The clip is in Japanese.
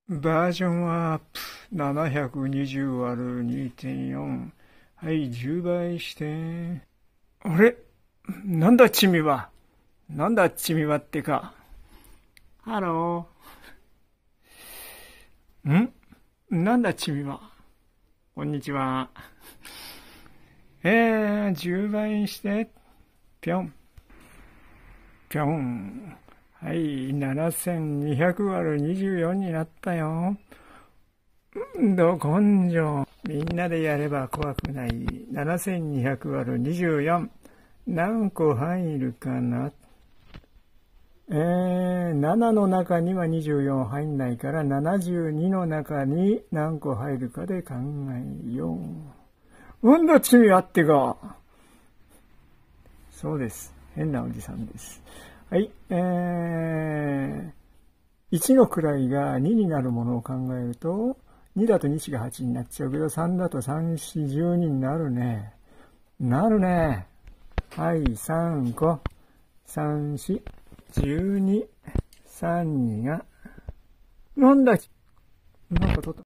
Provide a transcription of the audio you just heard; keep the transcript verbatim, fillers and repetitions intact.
バージョンアップ ななひゃくにじゅうわるにてんよん。はい、じゅうばいして。あれなんだチミは。なんだチミはってか。ハロー。んなんだチミは。こんにちは。えー、じゅうばいして。ぴょん。ぴょん。はい、ななせんにひゃくわるにじゅうよんになったよ。ど根性。みんなでやれば怖くない。ななせんにひゃくわるにじゅうよん。何個入るかな。えー、ななの中にはにじゅうよん入んないから、ななじゅうにの中に何個入るかで考えよう。うんだ、罪あってが。そうです。変なおじさんです。はい、えー、いちの位がにになるものを考えると、にだとにしがはちになっちゃうけど、さんだとさん、よん、じゅうにになるね。なるね。はい、さん、ご、さん、よん、じゅうに、さん、にが、なんだ、なんか取った。